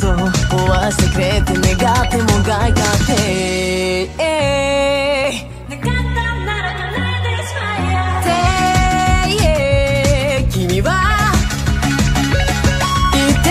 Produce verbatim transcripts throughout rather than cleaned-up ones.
そう壊してくれて願ってもがいたって、えー、なかったなら叶えてしまえやって、君は言って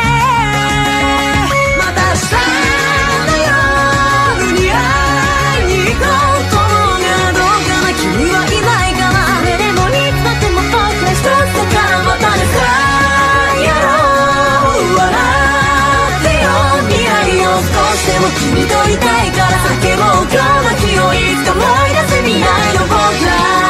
また明日の夜に会いに行こうと思うがどうかな、君はいないかな、でもいつだっても僕は一つだからまたねさやろう、笑ってよ未来を少しでも君といたいから叫ぼう今日の日をいつか思い出せ未来の僕ら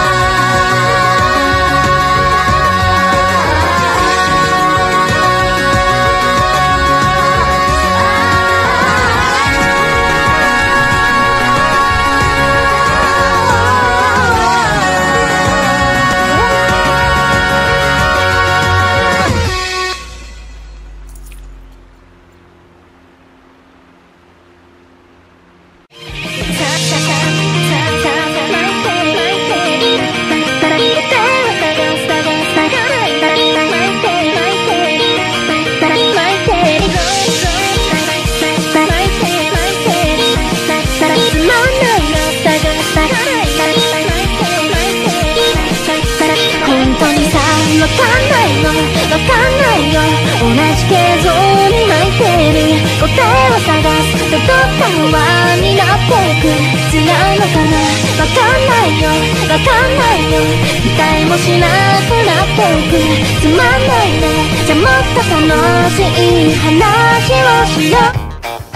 わかんないの、わかんないよ、同じ形状に巻いてる答えを探すとどっか不安になっていく、辛いのかな、わかんないよ、わかんないよ、期待もしなくなっていく、つまんないね、じゃもっと楽しい話をしよう。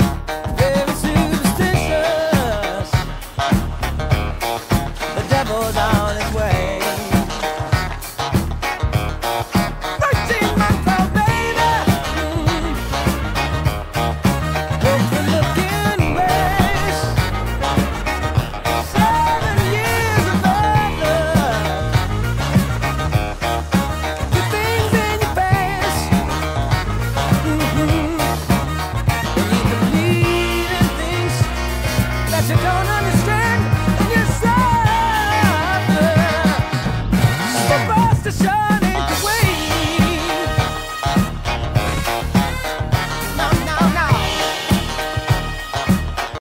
You don't understand and you suffer. So fast to shine.